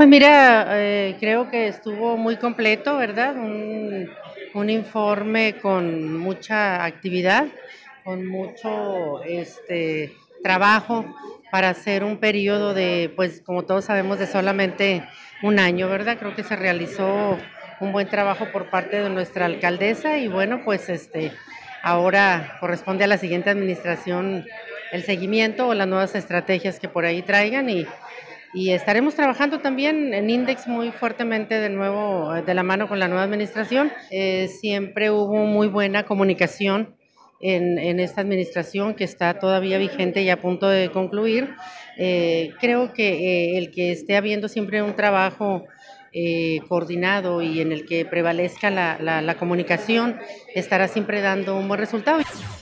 Pues mira, creo que estuvo muy completo, ¿verdad? Un informe con mucha actividad, con mucho trabajo para hacer un periodo de, pues como todos sabemos, de solamente un año, ¿verdad? Creo que se realizó un buen trabajo por parte de nuestra alcaldesa y bueno, pues ahora corresponde a la siguiente administración el seguimiento o las nuevas estrategias que por ahí traigan y estaremos trabajando también en Index muy fuertemente de nuevo, de la mano con la nueva administración. Siempre hubo muy buena comunicación en esta administración que está todavía vigente y a punto de concluir. Creo que el que esté habiendo siempre un trabajo coordinado y en el que prevalezca la comunicación estará siempre dando un buen resultado.